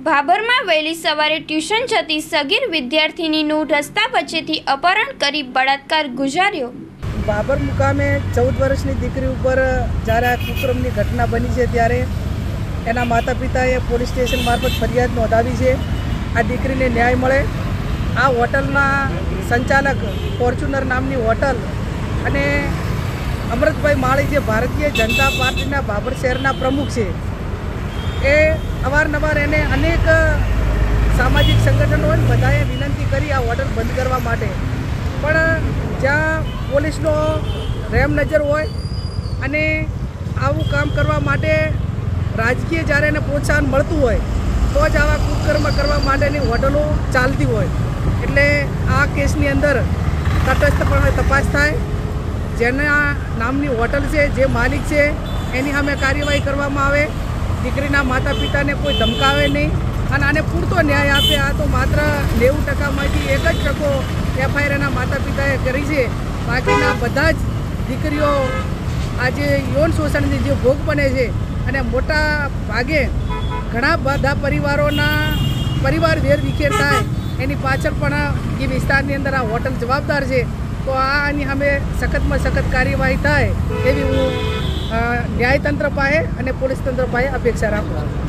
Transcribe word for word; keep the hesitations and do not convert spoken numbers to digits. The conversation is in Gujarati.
ભાભરમાં વહેલી સવારે ટ્યુશન જતી સગીર વિદ્યાર્થિનીનું રસ્તા વચ્ચેથી અપહરણ કરી બળાત્કાર ગુજાર્યો। ભાભર મુકામે ચૌદ વર્ષની દીકરી ઉપર જ્યારે આ કુકર્મની ઘટના બની છે ત્યારે એના માતા પિતાએ પોલીસ સ્ટેશન મારફત ફરિયાદ નોંધાવી છે। આ દીકરીને ન્યાય મળે। આ હોટલના સંચાલક ફોર્ચ્યુનર નામની હોટલ અને અમૃતભાઈ માળી જે ભારતીય જનતા પાર્ટીના ભાભર શહેરના પ્રમુખ છે, એ અવારનવાર એને અનેક સામાજિક સંગઠનો બધાએ વિનંતી કરી આ હોટલ બંધ કરવા માટે, પણ જ્યાં પોલીસનો રેમ નજર હોય અને આવું કામ કરવા માટે રાજકીય જ્યારે એને પ્રોત્સાહન મળતું હોય તો જ આવા કુકર્મ કરવા માટેની હોટલો ચાલતી હોય। એટલે આ કેસની અંદર તટસ્થપણે તપાસ થાય, જેના નામની હોટલ છે, જે માલિક છે એની સામે કાર્યવાહી કરવામાં આવે, દીકરીના માતા પિતાને કોઈ ધમકાવે નહીં અને આને પૂરતો ન્યાય આપે। આ તો માત્ર નેવું ટકામાંથી એક જ ટકો એફઆઈઆર એના માતા પિતાએ કરી છે, બાકીના બધા જ દીકરીઓ આજે યૌન શોષણની જે ભોગ બને છે અને મોટા ભાગે ઘણા બધા પરિવારોના પરિવાર વેર વિખેર થાય એની પાછળ પણ એ વિસ્તારની અંદર આ હોટલ જવાબદાર છે। તો આ આની સામે સખતમાં સખત કાર્યવાહી થાય એવી હું ન્યાયતંત્ર પાસે અને પોલીસ તંત્ર પાસે અપેક્ષા રાખું છું।